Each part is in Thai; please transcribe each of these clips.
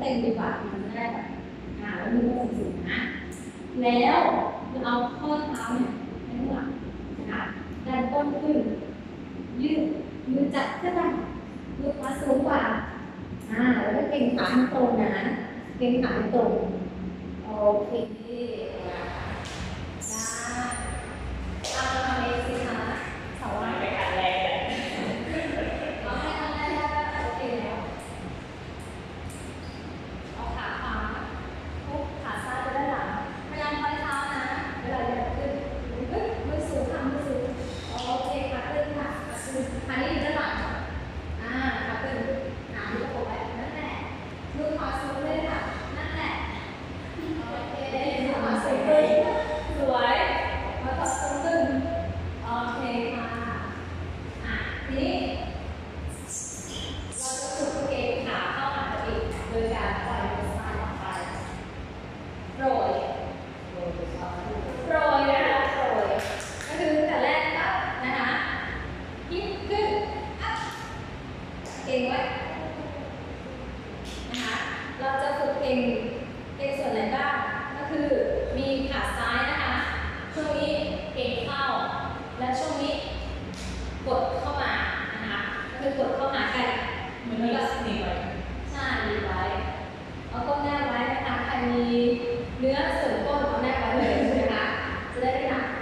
เต็มดีกว่ามันจะได้แบบแล้วมือก็สูงนะแล้วเอาข้อเท้าเนี่ยไปข้างหลังนะคะดันต้นขึ้นยืดมือจับขึ้นไปมือขวาสูงกว่าแล้วก็เก่งขาตรงนะเก่งขาตรงโอเคได้เอาทำเองสิคะสาวไม่ทันแล้วเอาให้ทำได้โอเคแล้วเอาขาขวาพุกขาซ้ายไปด้านหลังพยายามคอยเท้านะเวลาเดินขึ้นมือสูงค่ะมือสูงโอเคขาขึ้นค่ะขาขึ้นขานี้อยู่ด้านหลังขาขึ้นมือโผล่ไปนั่นแหละมือขวาสูงเลยค่ะนั่นแหละโอเคมือขวาสูงเลยสวยมือขวาสูงขึ้นโอเคค่ะทีนี้เราจะฝึกเกงขาเข้าหาตัวเองโดยการปล่อยมือซ้ายออกไปโปรยนะคะโปรยก็คือแต่แรกก็นะคะฮิปขึ้นเก่งไว้นะคะเราจะฝึกเก่งส่วนไหนบ้างก็คือมีขาซ้ายนะคะช่วงนี้เก่งเข้าและช่วงนี้กดเข้ามานะคะก็คือกดเข้าหากันมันก็หนีไว้ใช่หนีไว้เอาก้นแนบไว้นะคะใครมีเนื้อส่วนก้นเอาแนบไว้เลยใช่ไหมคะจะได้ไม่หนัก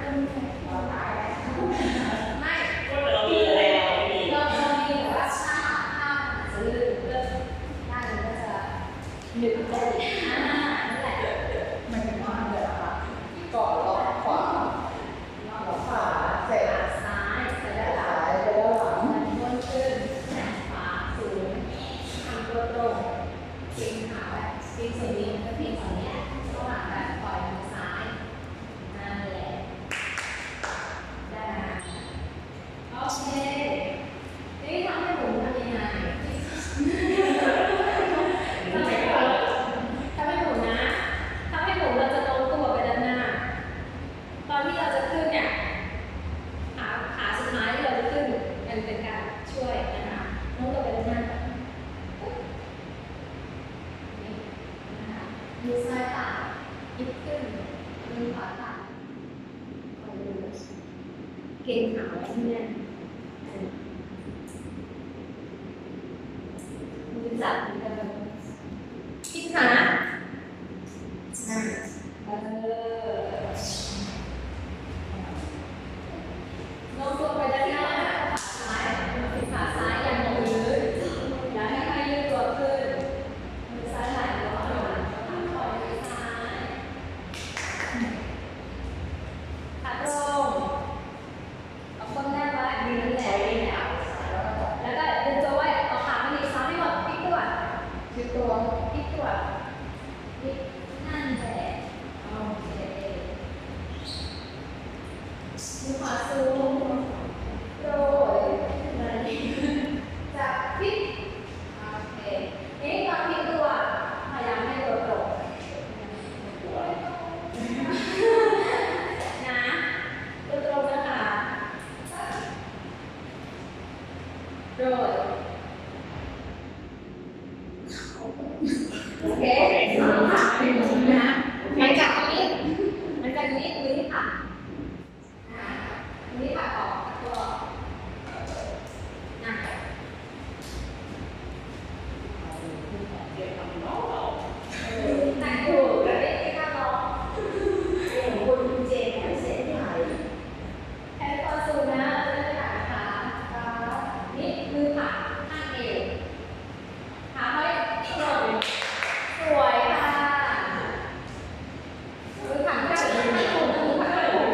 ไม่เรามีแล้วเรามีแต่ว่าถ้าจะลื่นเริ่มด้านนี้ก็จะหนึบได้นั่นแหละมันเป็นว่าเลยค่ะก่อนล็อกขวาล็อกขวาเสร็จซ้ายไปด้านหลังไปด้านหลังดันก้นขึ้นแขนขวาสูงทำตัวตรงเกร็งขาแบบเกร็งส่วนนี้ก็เกร็งส่วนนี้ระหว่างแบบปล่อยมือซ้ายนั่นแหละได้โอเคนี่ทำให้ผมทำยังไงทำให้ผมนะทำให้ผมเราจะโน้มตัวไปด้านหน้าตอนที่เราจะขึ้นเนี่ยขาสุดท้ายที่เราจะขึ้นมันเป็นการช่วยนะคะโน้มตัวไปด้านหน้านี่นะคะมือซ้ายต่ำยิบขึ้นมือขวาต่ำคอยดูเก่งขาไว้ที่แน่นมือจับเหมือนเดิมที่ขาโน้มตัวไปด้านหน้าขาซ้ายยังลงยืดแล้วให้ยืดตัวขึ้นมือซ้ายไหลลงมาปล่อยมือซ้ายขาตรงเอาก้นแนบไว้ดีนั่นแหละแล้วก็ดึงตัวไว้เอาขาไปดีซ้ายให้หมดพลิกตัวพลิกนั่นแหละโอเคมือขวาสูงโรยจับพลิกโอเคนี่ตอนพลิกตัวพยายามให้ตัวตรงนะตัวตรงนะคะโรยโอเคค่ะนะหลังจากนี้มือที่ขามือที่ขาออกตัวนะแต่งถูกแต่ไม่ได้กล้าลองคุณเจนไม่เสร็จไหนแค่ความสูงนะเราจะได้ขานี่มือขาข้างเอวขาห้อยตรงสวยค่ะมือขาข้างเอวมือขาข้างเอว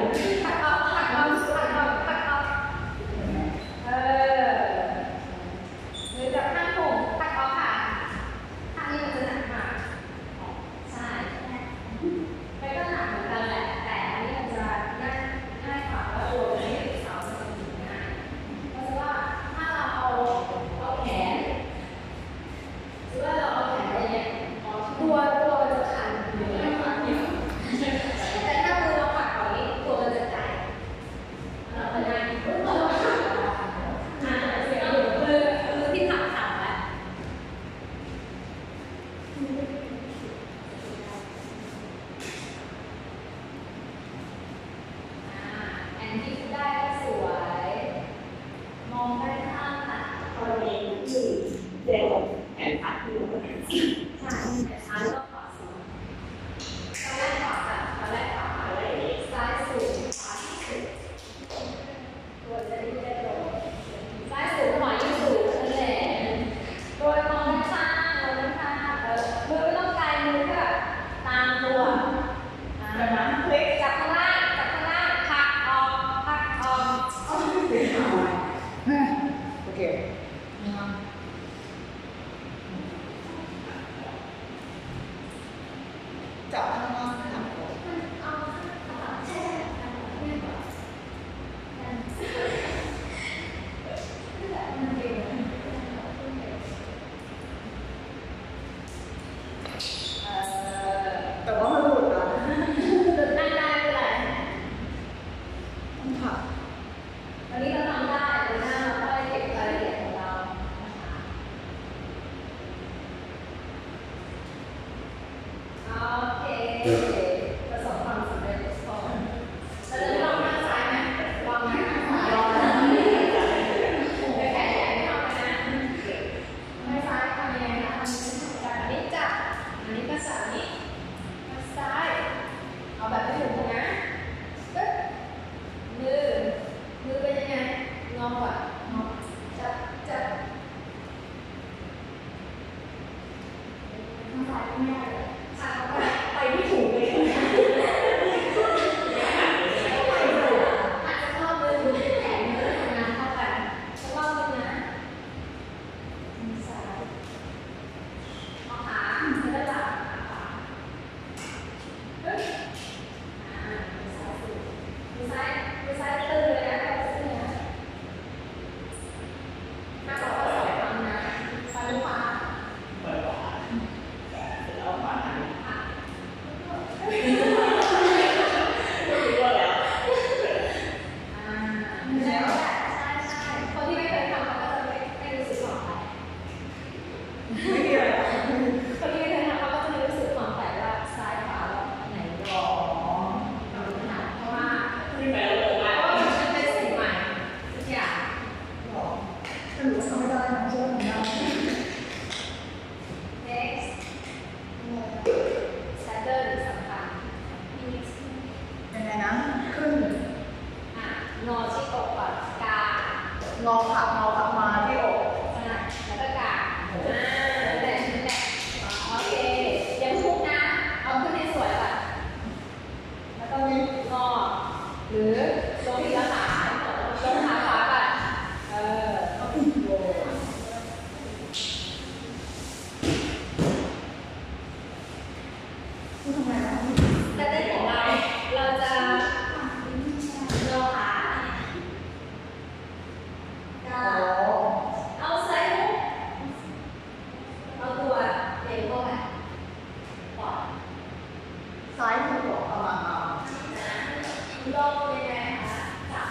ลงยังไงคะจับ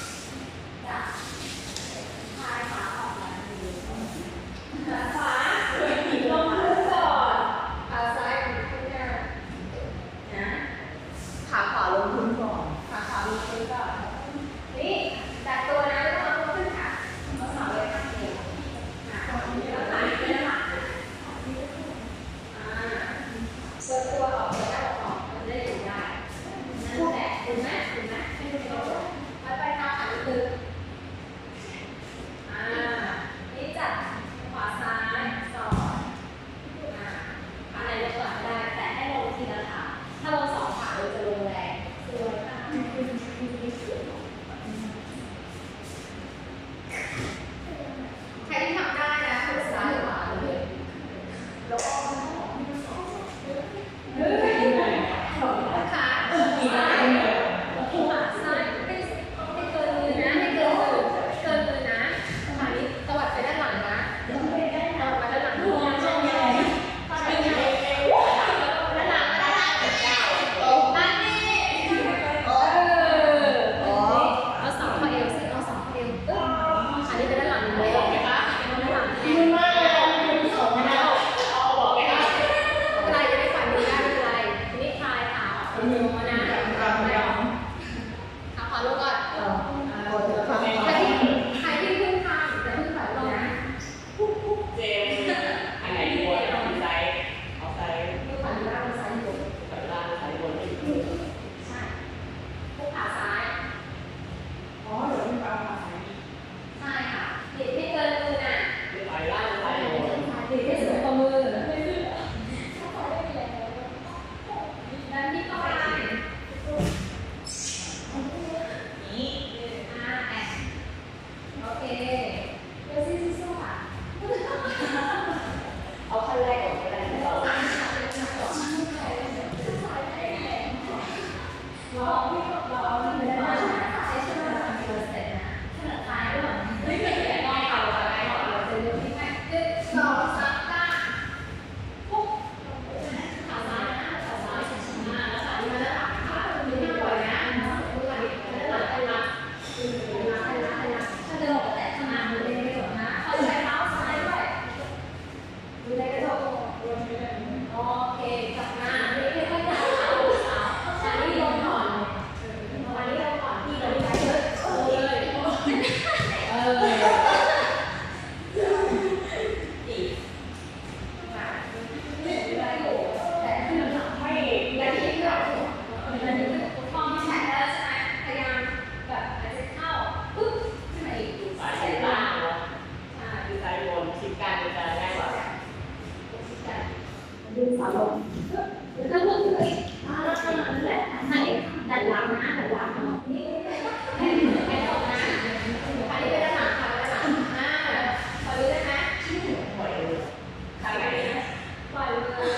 คลายขาออกมาขาขวาลงพื้นก่อนขาซ้ายอยู่ข้างหน้านะขาขวาลงพื้นก่อนขาขวาลงพื้นก่อนนี่จัดตัวนะแล้วก็เอาตัวขึ้นค่ะเอาเสาไว้ข้างเดียวแล้วขาไปด้านหลังเปิดตัวออกเปิดหน้าออกมันจะได้อยู่ได้นั่นแหละถูกไหมไม่ถูกไปทางหันตึกนี่จัดขวาซ้ายสอดอะไรลงก่อนได้แต่ให้ลงทีละขาถ้าลงสองขาเราจะลงแรงสวยมากใครที่ทำได้นะคือซ้ายขวาเลยแล้วก็ขาซ้ายไม่เกินมือนะไม่เกินมือนะขานี้ตวัดไปด้านหลังนะตวัดไปด้านหลังด้านหลังด้านหลังด้านหลังนั่นนี่เอาสองข้อเอวสิเอาสองข้อเอวอันนี้ไปด้านหลังเลยบอกไหมคะด้านหลังไม่เป็นไรจะได้ฝันดีได้ไม่เป็นไรทีนี้คลายขาออกมือมานะขาขวาลงก่อนใครที่ขึ้นข้างจะขึ้นฝ่ายลงนะเจมอันไหนบนเอาไซส์เอาไซส์ขึ้นฝ่ายล่างซ้ายอยู่ฝ่ายล่างไซส์บนไม่ถูกใช่พุกขาซ้ายอ๋อเดี๋ยวพี่เอามาใส่ใช่ค่ะดิดไม่เกินมือน่ะฝ่ายล่างไซส์บนดิดให้สูงกว่ามือดันที่เข้าไปนี้แอนโอเคเดี๋ยวซิสู้ค่ะเอาขั้นแรกก่อนก็ได้เราเราเอาไม่ได้ใช้ชื่อว่าเสร็จนะขนาดท้ายด้วยไม่เขียนได้ค่ะเราจะเร็วที่ไหน1 2 3 4ปุ๊บขาซ้ายนะขาซ้ายแล้วขาที่มันด้านหลังค่ะมือไม่ปล่อยนะมือขาที่มันด้านหลังให้รับถ้าเดินออกแต่ข้างหน้ามือไม่ได้หรอกนะเอาใส่เท้าซ้ายด้วยดูในกระจกโอเคกลับมาไม่ได้ค่อยๆขาอันนี้ลงก่อนที่เราไปเลยอีกแต่ที่มันทำให้และที่เรามันนี่คือฟองที่แฉะแล้วใช่ไหมพยายามแบบอาจจะเข้าปึ๊บขึ้นมาอีกสายล่างเนาะคือไซส์บนชิดกันจะง่ายกว่าดึงสาวลงแล้วก็ลงเลยนั่นแหละอันนี้ดันหลังนะดันหลังนี่แค่ตรงนะอันนี้เป็นด้านหลังค่ะด้านหลังพอรู้ได้ไหมปล่อยเลยทางไหนนะปล่อยมือโอ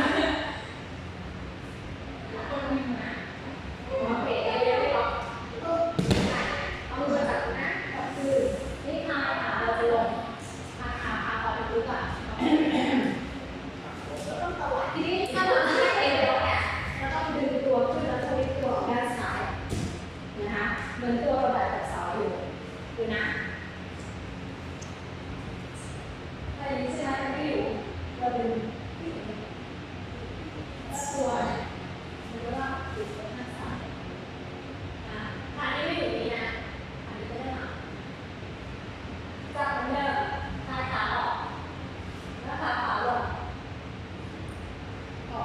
เคยังไม่ล็อกเอามือจับนะจับคือนี่คลายขาเราจะลงขาพอไปปุ๊บอ่ะทีนี้ถ้าเราให้เอวเราเนี่ยเราต้องดึงตัวขึ้นแล้วสวิตตัวด้านซ้ายนะคะเหมือนตัวเราแบบเสาอยู่ดูนะถ้าอย่างนี้ใช่ไหมมันไม่อยู่เราดึงตัวมันก็ว่าดึงไปข้างซ้ายนะถ้าอันนี้ไม่อยู่นี่นะอันนี้ก็ได้หนักจับเหมือนเดิมคลายขาออกแล้วขาขวาลงได้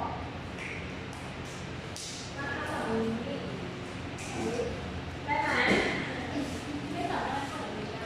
ไหมไม่สามารถทำอย่างนี้ได้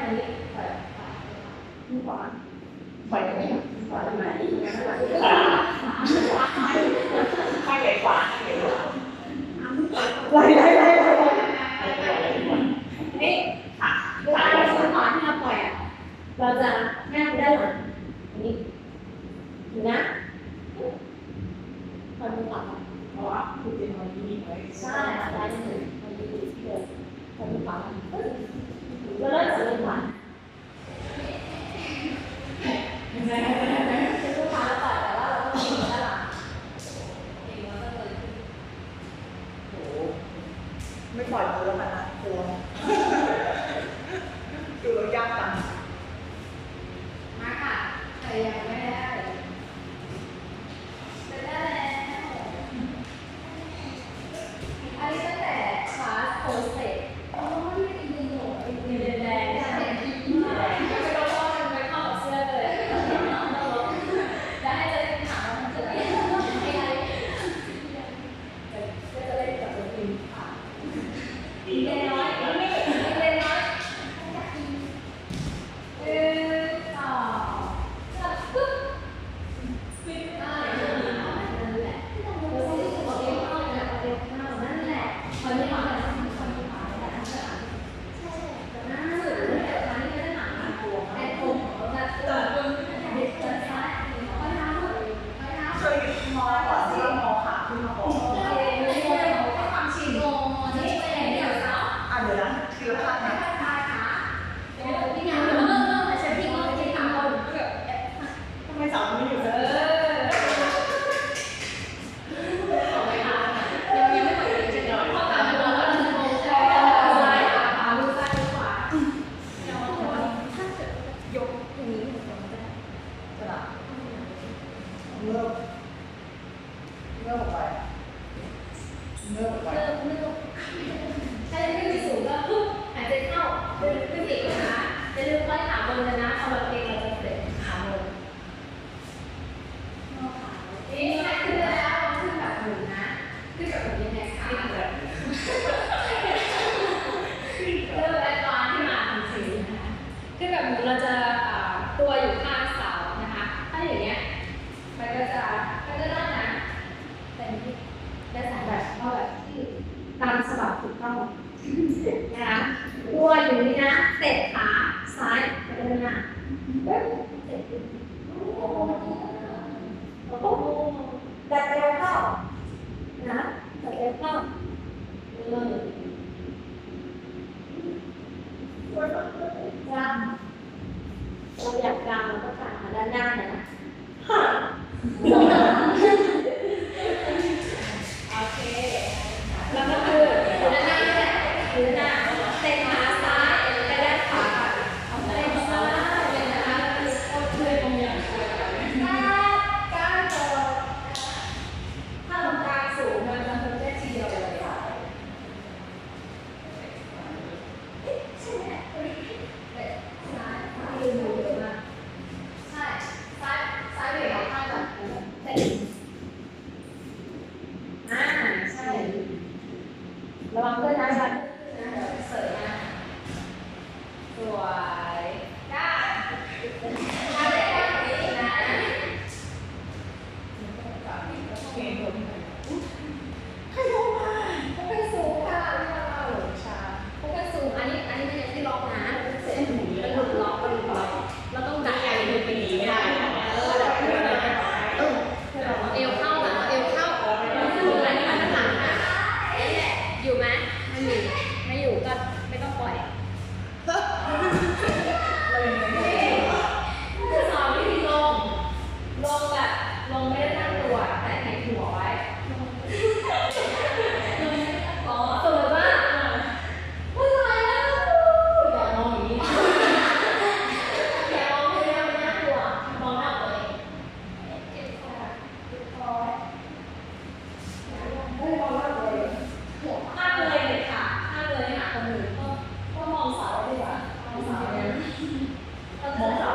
อันนี้ปล่อยมือขวาปล่อยตรงนี้ปล่อยตรงไหนข้างไหนขวาข้างไหนขวาไล่นี่เวลาเราสอนที่เราปล่อยอ่ะเราจะแนบไปด้านหลังนี้ดูนะคนมือขวาเพราะว่าคุณเป็นคนที่มีไว้ใช่อะไรหนึ่งคนมือเดินคนมือขวาแล้วเริ่มจากมือขวาเป็นมือขวาแล้วปล่อยแต่ว่าเราต้องมือด้านหลังเองเราต้องเลยโอ้ไม่ปล่อยมือแล้วกันนะกลัวดูแล้วยากจังมาค่ะใครยังไม่ได้จะได้แล้วอันนี้ตั้งแต่คลาสโพสเตจอ๋อนี่เป็นยิงหนูเป็นยิงแดงๆใช่ไหมไม่ต้องว่ามันไม่เข้ากับเสื้อเลยแล้วให้จะได้ถามว่ามันเกิดอะไรขึ้นก็จะได้กับตัวจริงค่ะยิงแดงน้อยยิงแดงน้อยปึ๊บปึ๊บนั่นแหละเราต้องรู้สึกว่าเอวเข้านะเอวเข้านั่นแหละคนที่ทำอะไรคนที่ทำอะไรใช่น่าสุดเลยแต่ครั้งนี้ไม่ได้หนักตัวไอ้ผมแบบเด็กจะซ้ายไปเท้าไปเท้าเคยมองก่อนที่มองขาขึ้นมาก่อนไม่ใช่ให้ความชินโง่นี่ไปไหนเดี๋ยวเช้าเดี๋ยวนะทีละขั้นนะพี่งานแต่ฉันทิ้งเราไปทำคนแบบทำไมสาวไม่อยู่เลยยังไม่หมดเลยจะเข้าตามตัวแล้วจะโง่ใช่ซ้ายขวามือซ้ายมือขวาถ้าเกิดยกอย่างนี้มันจะได้กระดาษเริ่มออกไปเริ่มออกไปเริ่มถ้ายังไม่มีสูงก็ปุ๊บหายใจเข้าดึงขึ้นอีกนะคะจะดึงค่อยขาบนเลยนะพอเราเกร็งเราจะเสร็จขาบนนี่ให้ขึ้นแล้วขึ้นแบบหมุนนะขึ้นแบบหมุนยังไงคะเริ่มแอดวานซ์ขึ้นมาทันทีนะคะขึ้นแบบหมุนเราจะตัวอยู่ข้างเสานะคะถ้าอย่างเงี้ยมันก็ได้นะแต่นี่ได้สองแบบเอาแบบที่ตามฉบับถูกต้องนะคะตัวอยู่นี่นะเตะขาซ้ายไปด้านหน้าเตะดัดเอวเข้านะดัดเอวเข้ากลางเราอยากกลางเราก็กลางมาด้านหน้านะโอเคแล้วก็คืออยู่ด้านหน้านี่แหละอยู่ด้านหน้าเตะขาซ้ายไปด้านขวาเอาเตะซ้ายเลยนะคะโอเคตรงอย่างก้านคอถ้าตรงกลางสูงมันจะทำได้ทีเดียวเลยค่ะใช่ไหมเตะซ้ายยืนอยู่เลยมาใช่ซ้ายเบี่ยงข้างแบบเตะใช่ระวังด้วยนะคะเดี๋ยวเสยนะสวยก้าวทำได้แบบนี้นะให้ลงมาเขาเป็นสูงค่ะเราเขาเป็นสูงอันนี้มันยังไม่ล็อกนะเสร็จมันหลุดล็อกเราต้องดักใหญ่เลยไปหนีไม่ได้ดักเลยนะเอวเข้าแบบเอวเข้าอยู่ไหมข้างหลังค่ะอยู่ไหมไม่อยู่ก็ไม่ต้องปล่อยคือสอนวิธีลงแบบลงไม่ได้ตั้งตัวแต่แข็งหัวไว้อ๋อสมมติว่าไม่ไหวแล้วอย่ามองอย่างนี้อย่ามองไม่ได้มันน่ากลัวมองหน้าตัวเองเจ็บคอไม่มองหน้าตัวเองห้ามเลยเด็ดขาดห้ามเลยหาคนอื่นก็มองเสาดีกว่ามองเสาเนี่ยมองเสา